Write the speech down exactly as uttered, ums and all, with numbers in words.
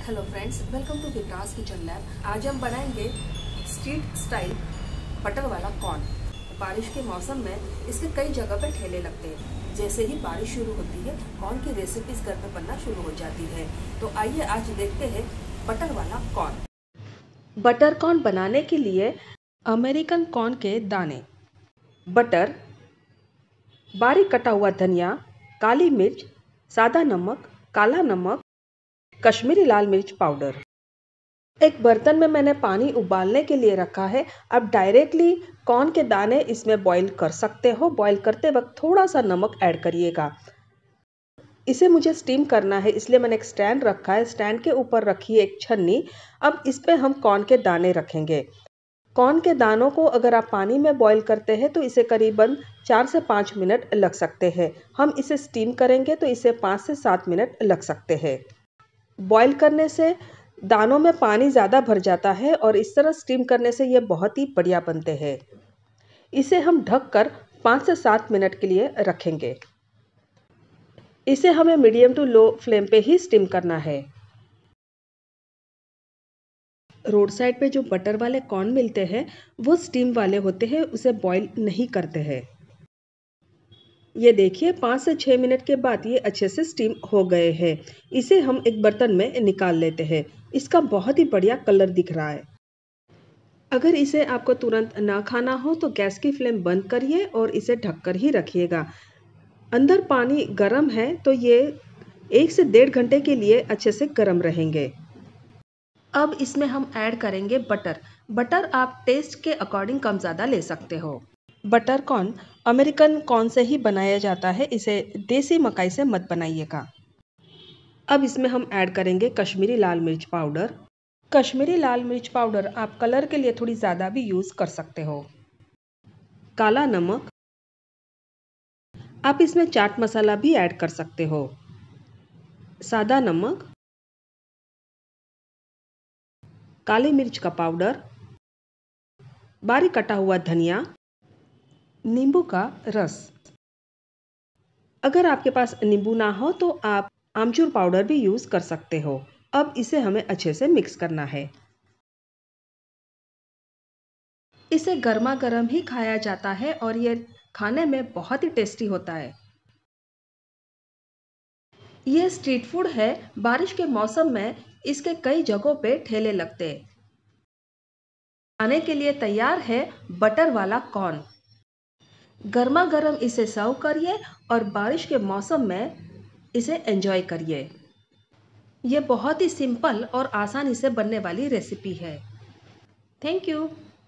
Hello friends, welcome to Vikas kitchen lab. आज हम बनाएंगे स्ट्रीट स्टाइल बटर वाला कॉर्न। बारिश के मौसम में इसके कई जगह पे ठेले लगते हैं। जैसे ही बारिश शुरू होती है, कॉर्न की रेसिपीज घर पे बनना शुरू हो जाती है। तो आइए आज देखते हैं बटर वाला कॉर्न। बटर कॉर्न बनाने के लिए अमेरिकन कॉर्न के दाने, बटर, बारीक कटा हुआ धनिया, काली मिर्च, सादा नमक, काला नमक, कश्मीरी लाल मिर्च पाउडर। एक बर्तन में मैंने पानी उबालने के लिए रखा है। अब डायरेक्टली कॉर्न के दाने इसमें बॉईल कर सकते हो। बॉईल करते वक्त थोड़ा सा नमक ऐड करिएगा। इसे मुझे स्टीम करना है, इसलिए मैंने एक स्टैंड रखा है। स्टैंड के ऊपर रखी है एक छन्नी। अब इस पे हम कॉर्न के दाने रखेंगे। कॉर्न के दानों को अगर आप पानी में बॉईल करते हैं तो इसे करीबन चार से पाँच मिनट लग सकते हैं। हम इसे स्टीम करेंगे तो इसे पाँच से सात मिनट लग सकते हैं। बॉईल करने से दानों में पानी ज़्यादा भर जाता है और इस तरह स्टीम करने से ये बहुत ही बढ़िया बनते हैं। इसे हम ढककर पाँच से सात मिनट के लिए रखेंगे। इसे हमें मीडियम टू लो फ्लेम पे ही स्टीम करना है। रोड साइड पे जो बटर वाले कॉर्न मिलते हैं वो स्टीम वाले होते हैं, उसे बॉईल नहीं करते हैं। ये देखिए, पाँच से छः मिनट के बाद ये अच्छे से स्टीम हो गए हैं। इसे हम एक बर्तन में निकाल लेते हैं। इसका बहुत ही बढ़िया कलर दिख रहा है। अगर इसे आपको तुरंत ना खाना हो तो गैस की फ्लेम बंद करिए और इसे ढककर ही रखिएगा। अंदर पानी गर्म है तो ये एक से डेढ़ घंटे के लिए अच्छे से गर्म रहेंगे। अब इसमें हम ऐड करेंगे बटर। बटर आप टेस्ट के अकॉर्डिंग कम ज़्यादा ले सकते हो। बटर कॉर्न अमेरिकन कॉर्न से ही बनाया जाता है, इसे देसी मकाई से मत बनाइएगा। अब इसमें हम ऐड करेंगे कश्मीरी लाल मिर्च पाउडर। कश्मीरी लाल मिर्च पाउडर आप कलर के लिए थोड़ी ज़्यादा भी यूज़ कर सकते हो। काला नमक, आप इसमें चाट मसाला भी ऐड कर सकते हो। सादा नमक, काली मिर्च का पाउडर, बारीक कटा हुआ धनिया, नींबू का रस। अगर आपके पास नींबू ना हो तो आप आमचूर पाउडर भी यूज़ कर सकते हो। अब इसे हमें अच्छे से मिक्स करना है। इसे गर्मा गर्म ही खाया जाता है और ये खाने में बहुत ही टेस्टी होता है। ये स्ट्रीट फूड है। बारिश के मौसम में इसके कई जगहों पे ठेले लगते हैं। खाने के लिए तैयार है बटर वाला कॉर्न। गर्मा गर्म इसे सर्व करिए और बारिश के मौसम में इसे एंजॉय करिए। ये बहुत ही सिंपल और आसानी से बनने वाली रेसिपी है। Thank you.